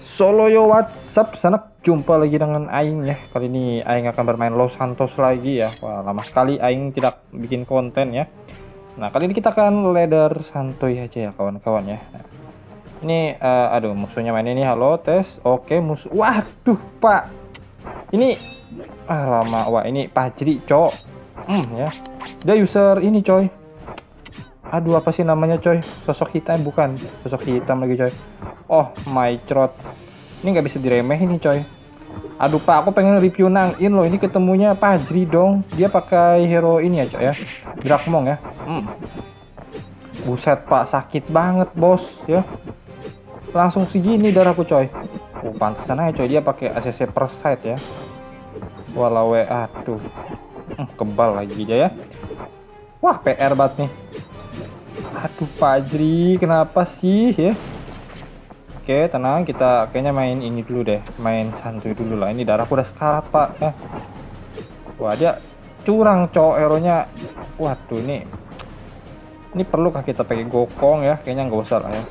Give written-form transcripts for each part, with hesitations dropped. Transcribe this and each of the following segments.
Solo yo, what's up sanak, jumpa lagi dengan Aing ya. Kali ini Aing akan bermain Los Santos lagi ya. Wah, lama sekali Aing tidak bikin konten ya. Nah, kali ini kita akan ladder santuy aja ya kawan-kawan ya. Nah, ini aduh, musuhnya main ini. Halo, tes. Oke, musuh. Waduh, Pak. Ini lama. Wah, ini Pajri, cok. Ya. Dia user ini, coy. Aduh, apa sih namanya, coy? Sosok hitam, bukan sosok hitam lagi, coy. Oh my god, ini nggak bisa diremehin nih, coy. Aduh Pak, aku pengen review Nangin loh. Ini ketemunya Pajri dong. Dia pakai hero ini ya, coy ya, Drakmong ya. Buset Pak, sakit banget bos ya. Langsung segini darahku, coy. Pantesan aja, coy, dia pakai ACC per side ya. Walau aduh, kebal lagi dia ya. Wah, PR banget nih. Aduh Pajri, kenapa sih ya? Oke, tenang, kita kayaknya main ini dulu deh, main santuy dulu lah. Ini darahku udah sekarat Pak ya. Wah, dia curang cowok hero-nya. Waduh, ini perlukah kita pakai gokong ya? Kayaknya nggak usah lah ya.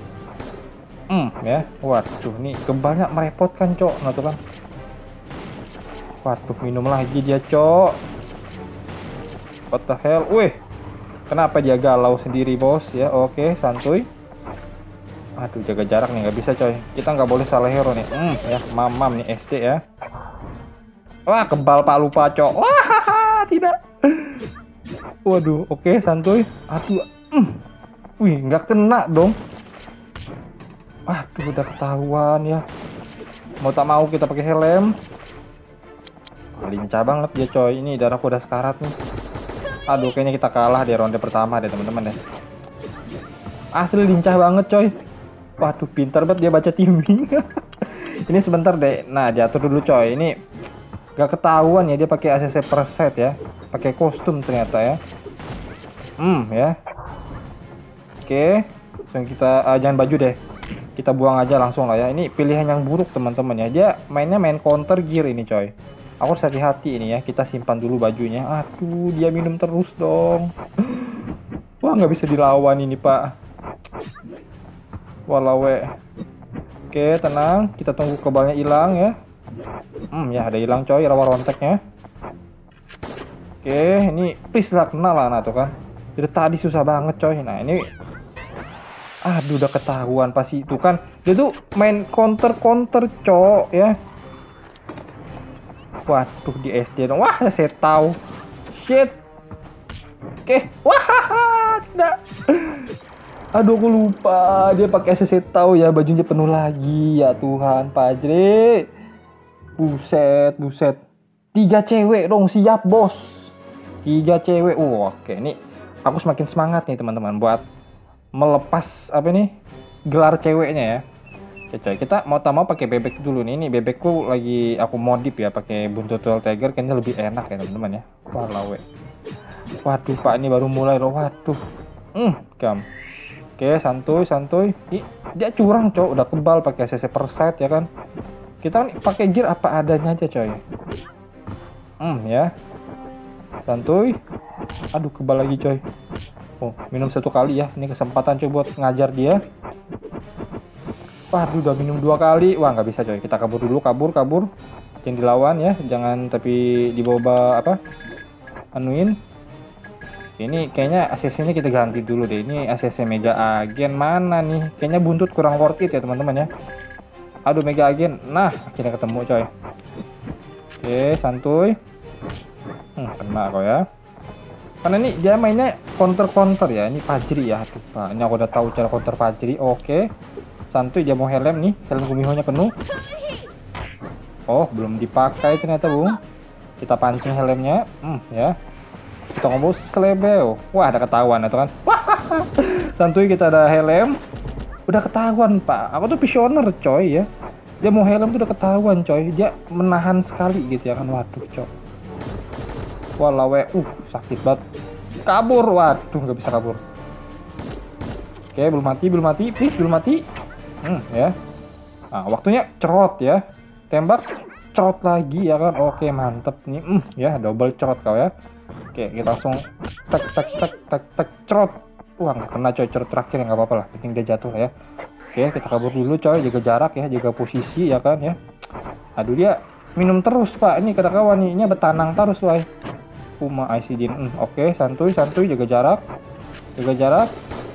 Ya, waduh, nih kebanyak merepotkan cowok, nah tuh kan. Waduh, minum lagi dia cowok. What the hell? Wih, kenapa dia galau sendiri bos ya? Oke, santuy. Aduh, jaga jarak nih, nggak bisa coy. Kita nggak boleh salah hero nih. Ya, mamam nih SD ya. Wah, kebal Pak, lupa cok. Wah, tidak. Waduh, oke, santuy. Aduh, wih, nggak kena dong. Aduh, udah ketahuan ya. Mau tak mau kita pakai helm. Lincah banget dia coy. Ini darahku udah sekarat nih. Aduh, kayaknya kita kalah di ronde pertama deh teman-teman ya. Asli lincah banget coy. Waduh, pintar banget dia baca timing. Ini sebentar deh. Nah, diatur dulu coy. Ini gak ketahuan ya, dia pakai ACC per set ya. Pakai kostum ternyata ya. Ya. Oke. Langsung kita jangan baju deh. Kita buang aja langsung lah ya. Ini pilihan yang buruk teman-teman ya. Dia mainnya main counter gear ini coy. Aku harus hati-hati ini ya. Kita simpan dulu bajunya. Aduh, dia minum terus dong. Wah, nggak bisa dilawan ini Pak. Walau oke, tenang, kita tunggu kebalnya hilang ya. Ya ada hilang coy, rawa ronteknya. Oke, ini please lah, kena lah, nah tuh kan. Dari tadi susah banget coy. Nah ini, aduh, udah ketahuan pasti itu kan. Dia tuh main counter cok ya. Waduh, di SD dong. Wah, saya tahu. Shit. Oke, wah, tidak. Aduh, aku lupa. Dia pakai ACC tahu ya, bajunya penuh lagi. Ya Tuhan, Pajri. Buset. 3 cewek dong, siap bos. 3 cewek. Oke, ini aku semakin semangat nih teman-teman buat melepas apa nih? Gelar ceweknya ya. Oke, coy, kita mau tak mau pakai bebek dulu nih. Ini bebekku lagi aku modif ya, pakai buntut tiger, kayaknya lebih enak ya teman-teman ya. Waduh Pak, ini baru mulai loh. Waduh. Oke, santuy. Dia curang cowok, udah kebal pakai CC per set ya kan. Kita pakai gear apa adanya aja coy. Ya. Santuy. Aduh, kebal lagi coy. Minum 1 kali ya. Ini kesempatan coy buat ngajar dia. Waduh, udah minum 2 kali. Wah, nggak bisa coy. Kita kabur dulu, kabur. Jangan dilawan ya. Jangan tapi dibawa apa? Anuin. Ini kayaknya ACC-nya kita ganti dulu deh. Ini ACC Mega Agen mana nih? Kayaknya buntut kurang worth it ya teman-teman ya. Aduh, Mega Agen. Nah, akhirnya ketemu coy. Oke, santuy. Kena kok ya. Karena ini dia mainnya counter ya. Ini Pajri ya. Aduh, Pak. Ini aku udah tahu cara counter Pajri. Oke. Santuy, dia mau helm nih. Helm Kumiho-nya penuh. Oh, belum dipakai ternyata, Bung. Kita pancing helmnya. Ya. Kita ngobrol selebeo. Wah, ada ketahuan itu kan. Wah, santuy, kita ada helm. Udah ketahuan Pak. Aku tuh visioner coy ya. Dia mau helm tuh udah ketahuan coy. Dia menahan sekali gitu ya kan. Waduh coy. Walau sakit banget. Kabur. Waduh, nggak bisa kabur. Oke, belum mati. Please, belum mati. Ya. Nah, waktunya cerot ya. Tembak, cerot lagi ya kan. Oke, mantep nih. Ya, double cerot kau ya. Oke, kita langsung tek cerot. Wah, nggak kena coy, cerut terakhir ya, nggak apa-apa lah, penting dia jatuh ya. Oke, kita kabur dulu coy, jaga jarak ya, jaga posisi ya kan ya. Aduh, dia minum terus pak, ini kata kawan nih, ini betanang terus wah. Kuma ICD. Oke, santuy santuy, jaga jarak, jaga jarak.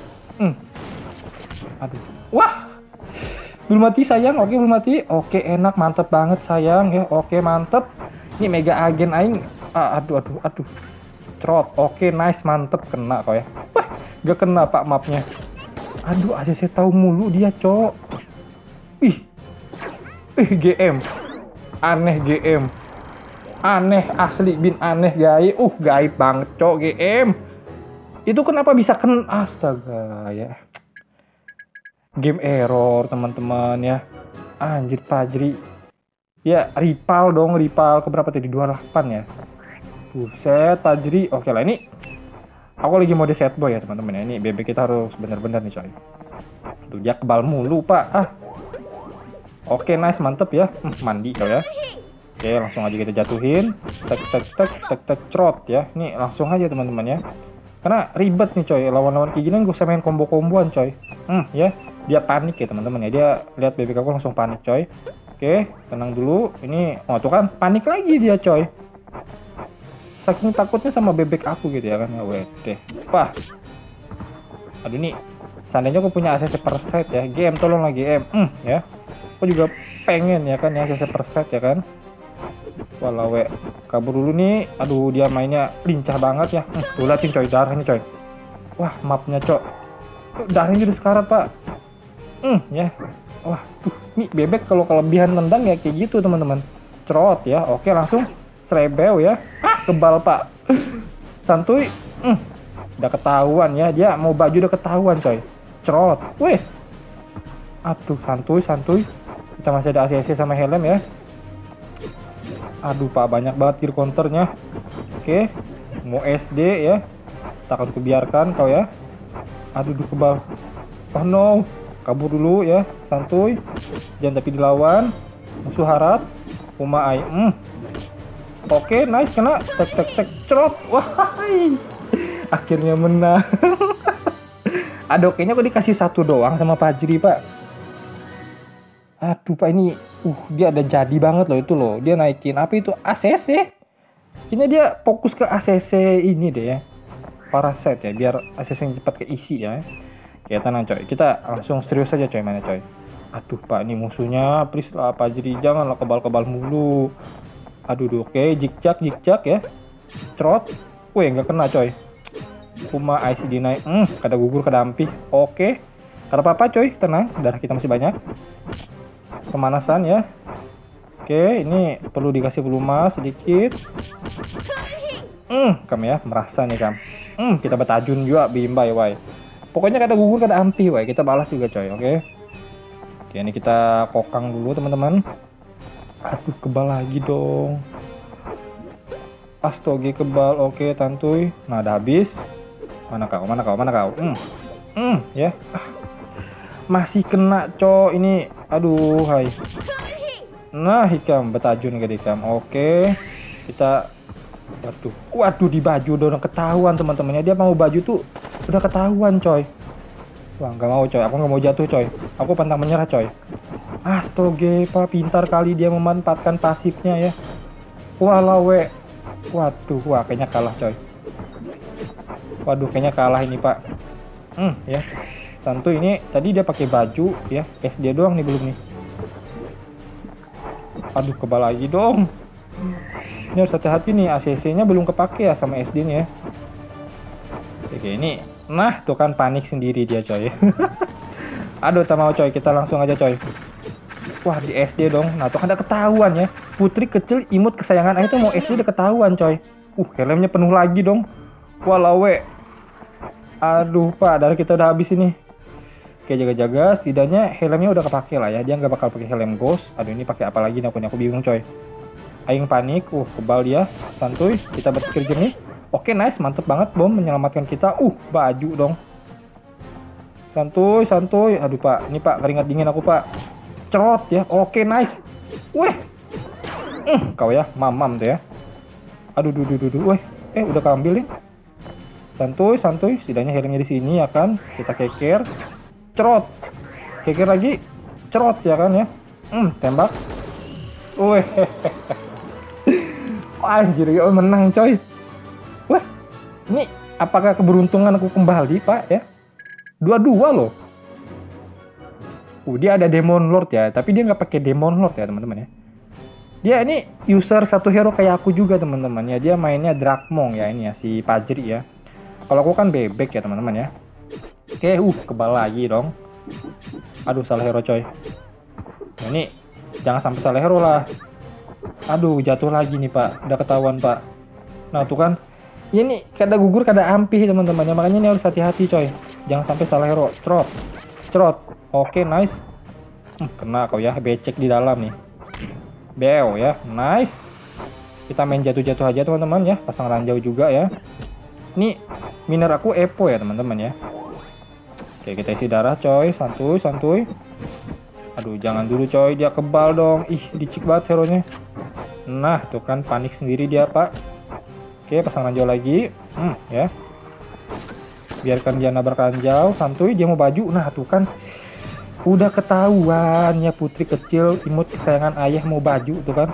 Aduh, wah, belum mati sayang. Oke, belum mati. Oke, enak, mantep banget sayang ya. Oke, mantep. Ini mega agen aing. Aduh. Trot. Oke, nice, mantep, kena kok ya. Wah, gak kena pak mapnya. Aduh, aja saya tahu mulu dia, cok. Ih, GM. Aneh GM. Aneh asli bin aneh gaib. Gaib banget, cok GM. Itu kenapa bisa kena? Astaga ya. Game error teman-teman ya. Anjir Fajri. Ya, rival dong, rival keberapa tadi? 28 ya. Buset, Fajri. Oke lah, ini aku lagi mode set boy ya teman-teman ya. Ini bebek kita harus bener-bener nih coy. Tuh dia kebal mulu pak. Oke, nice, mantep ya. Mandi coy ya. Oke, langsung aja kita jatuhin. Tek trot ya. Ini langsung aja teman-teman ya. Karena ribet nih coy, lawan-lawan kayak gini gue bisa main combo-komboan coy. Ya, dia panik ya teman-teman ya. Dia lihat bebek aku langsung panik coy. Oke, tenang dulu. Ini, tuh kan panik lagi dia coy. Saking takutnya sama bebek aku gitu ya kan ya. Deh. Wah. Aduh, ini seandainya aku punya ACC per set ya. GM, tolonglah GM. Ya. Aku juga pengen ya kan ya ACC per set ya kan. Walau kabur dulu nih. Aduh, dia mainnya lincah banget ya. Tuh liatin coy, darahnya coy. Wah, mapnya cok. Darahnya udah sekarat pak. Ya. Wah, tuh nih bebek kalau kelebihan nendang ya kayak gitu teman-teman. Cerot ya. Oke, langsung Srebeu ya. Kebal pak. Santuy. Udah ketahuan ya. Dia mau baju udah ketahuan coy. Cerot. Weh. Aduh, santuy. Kita masih ada ACC sama helm ya. Aduh pak, banyak banget gear counternya. Oke, mau SD ya. Tak akan kubiarkan kau ya. Aduh, kebal. Oh no, kabur dulu ya, santuy. Jangan tapi dilawan. Musuh harat. Kuma ai. Oke, nice, kena. Tek cerot. Wah, akhirnya menang. Aduh, kayaknya kok dikasih satu doang sama Fajri pak. Aduh pak, ini dia ada jadi banget loh itu loh. Dia naikin apa itu, ACC. Kayaknya dia fokus ke ACC ini deh ya, paraset ya, biar ACC yang cepat keisi ya. Ya tenang coy, kita langsung serius aja coy, mana coy. Aduh pak, ini musuhnya please lah Fajri, janganlah kebal-kebal mulu. Aduh, oke, jikjak ya. Trot. Wih, nggak kena coy. Kuma ICD naik. Kada gugur, kada ampi. Oke, kada apa-apa coy, tenang, darah kita masih banyak. Pemanasan ya. Oke, ini perlu dikasih pelumas sedikit. Kam ya, merasa nih kam. Kita betajun juga bimba ya wai. Pokoknya kada gugur, kada ampi wai. Kita balas juga coy, oke. Oke, ini kita kokang dulu teman-teman. Aduh, kebal lagi dong. Astoge kebal. Oke, tantuy. Nah, udah habis. Mana kau? Ya. Masih kena, cok. Ini, aduh, hai. Nah, hikam betajun gede hikam. Oke. Kita waduh di baju udah ketahuan teman-temannya. Dia mau baju tuh udah ketahuan, coy. Wah, nggak mau, coy. Aku nggak mau jatuh, coy. Aku pantang menyerah, coy. Astoge, pak, pintar kali dia memanfaatkan pasifnya ya. Walau waduh, kayaknya kalah coy. Waduh, kayaknya kalah ini pak. Ya. Tentu ini tadi dia pakai baju ya. SD doang nih belum nih. Aduh, kebal lagi dong. Ini harus hati-hati nih, ACC-nya belum kepake ya sama SD nya ya. Oke, ini. Nah, tuh kan panik sendiri dia coy. Aduh, tak mau coy, kita langsung aja coy. Wah, di SD dong. Nah, tuh kan ada ketahuan ya. Putri kecil imut kesayangan itu mau SD udah ketahuan coy. Helmnya penuh lagi dong. Walau aduh pak, darah kita udah habis ini. Oke, jaga-jaga, setidaknya helmnya udah kepake lah ya. Dia nggak bakal pakai helm ghost. Aduh, ini pakai apa lagi nih aku bingung coy. Aing panik. Kebal dia. Santuy, kita berpikir jernih. Oke, nice, mantep banget bom menyelamatkan kita. Baju dong. Santuy. Aduh pak, ini pak keringat dingin aku pak. Cerot ya. Oke, nice. Kau ya, mamam tuh ya. Aduh. Udah keambil nih. santuy, santuy. Setidaknya helmnya di sini ya kan. Kita keker, cerot, keker lagi, cerot ya kan ya. Tembak. Weh, anjir, ya menang coy. Wah, ini apakah keberuntungan aku kembali pak ya? 2-2 loh. Dia ada Demon Lord ya, tapi dia nggak pakai Demon Lord ya teman-teman ya. Dia ini user satu hero kayak aku juga teman-teman ya. Dia mainnya Drakmong ya ini ya, si Pajri ya. Kalau aku kan bebek ya teman-teman ya. Oke, kebal lagi dong. Aduh, salah hero coy. Nah, ini jangan sampai salah hero lah. Aduh, jatuh lagi nih pak. Udah ketahuan pak. Nah tuh kan. Ya, ini kada gugur kada ampih teman-teman ya. Makanya ini harus hati-hati coy. Jangan sampai salah hero. Cerot. Cerot. Oke, nice. Kena kau ya. Becek di dalam nih. Beo ya. Nice. Kita main jatuh-jatuh aja teman-teman ya. Pasang ranjau juga ya. Ini miner aku Epo ya teman-teman ya. Oke, kita isi darah coy. Santuy, santuy. Aduh, jangan dulu coy, dia kebal dong. Ih, dicik banget hero-nya. Nah, tuh kan panik sendiri dia, Pak. Oke, pasang ranjau lagi. Ya. Biarkan dia nabrak ranjau, santuy, dia mau baju. Nah, tuh kan udah ketahuan ya putri kecil imut kesayangan ayah mau baju tuh kan.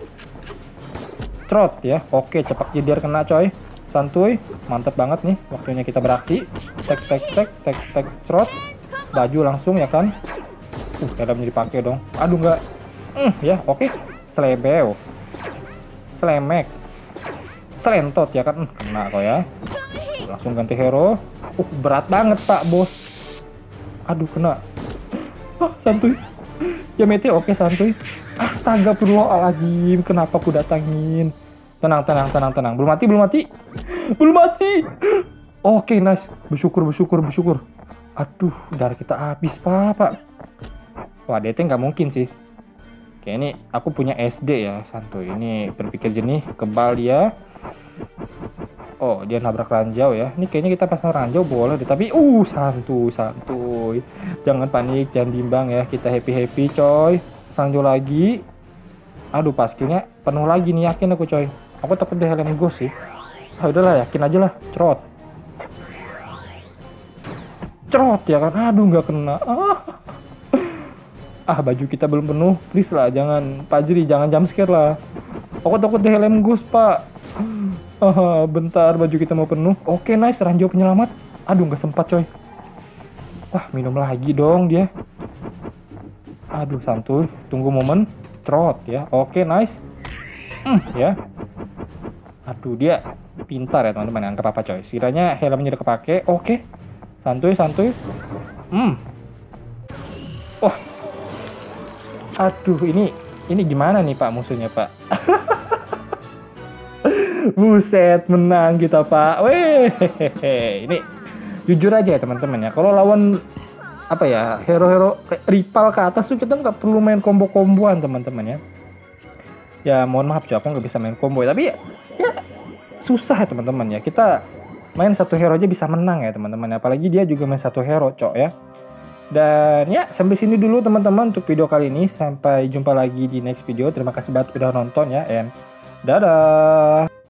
Trot ya. Oke, cepat jeder kena coy. Santuy, mantep banget nih. Waktunya kita beraksi. Tek tek tek tek tek trot. Baju langsung ya kan. Helmnya dipakai dong. Aduh enggak. Ya, oke. Slebeo. Slemek. Selentot ya kan. Kena kok ya. Langsung ganti hero. Berat banget pak bos. Aduh kena. Santuy. Jamete oke santuy. Astagfirullahaladzim. Kenapa aku datangin? Tenang, tenang, tenang, tenang. Belum mati, belum mati. Belum mati. Oke, nice. Bersyukur, bersyukur, bersyukur. Aduh, darah kita habis pak. Wah, DT nggak mungkin sih. Oke, ini aku punya SD ya, santuy. Ini berpikir jernih, kebal dia. Oh, dia nabrak ranjau ya. Ini kayaknya kita pasang ranjau boleh deh. Tapi, santuy, santuy. Jangan panik, jangan bimbang ya. Kita happy-happy, coy. Pasang ranjau lagi. Aduh, pas skillnya penuh lagi nih, yakin aku, coy. Aku takut dia helm ghost sih. Udahlah, yakin aja lah. Cerot. Cerot ya kan. Aduh, nggak kena. Baju kita belum penuh, please lah, jangan Pajri, jangan jump scare lah. Aku takut di helm ghost pak. Bentar, baju kita mau penuh. Oke, nice, ranjau penyelamat. Aduh, nggak sempat coy. Wah, minum lagi dong dia. Aduh, santuy, tunggu momen. Trot ya. Oke, nice. Ya. Aduh, dia pintar ya teman-teman, anggap apa coy. Sekiranya helmnya udah kepake. Oke. Santuy, santuy. Wah. Aduh, ini gimana nih Pak musuhnya Pak? Buset, menang kita Pak. Weh, ini jujur aja ya teman-teman ya. Kalau lawan apa ya hero-hero rival ke atas tuh kita nggak perlu main combo-komboan teman-teman ya. Ya mohon maaf coy, aku nggak bisa main combo ya. Tapi ya susah ya teman-teman ya. Kita main satu hero aja bisa menang ya teman-teman. Apalagi dia juga main satu hero cok ya. Dan ya sampai sini dulu teman-teman untuk video kali ini. Sampai jumpa lagi di next video. Terima kasih banget udah nonton ya. And dadah.